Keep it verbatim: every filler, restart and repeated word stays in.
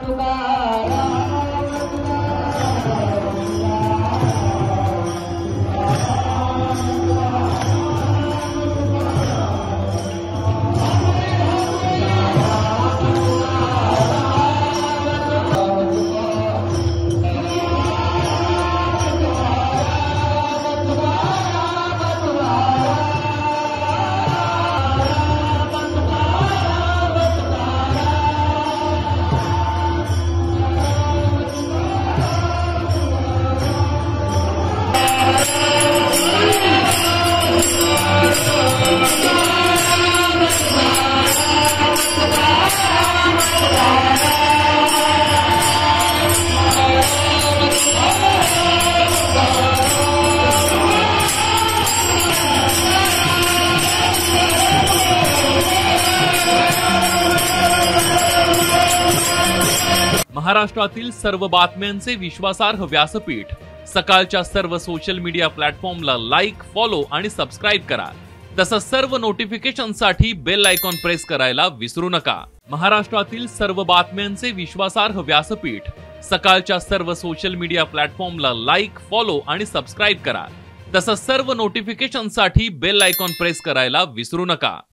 महाराष्ट्रातील सर्व बातम्यांचे विश्वासार्ह व्यासपीठ सकाळच्या सर्व सोशल मीडिया प्लॅटफॉर्मला लाईक, फॉलो आणि सबस्क्राइब करा। तसंच सर्व नोटिफिकेशनसाठी बेल आयकॉन प्रेस करायला विसरू नका। महाराष्ट्रातील सर्व बातम्यांचे विश्वासार्ह व्यासपीठ सकाळच्या सर्व सोशल मीडिया प्लॅटफॉर्मला लाईक, फॉलो आणि सबस्क्राइब करा। तसंच सर्व नोटिफिकेशनसाठी बेल आयकॉन प्रेस करायला विसरू नका।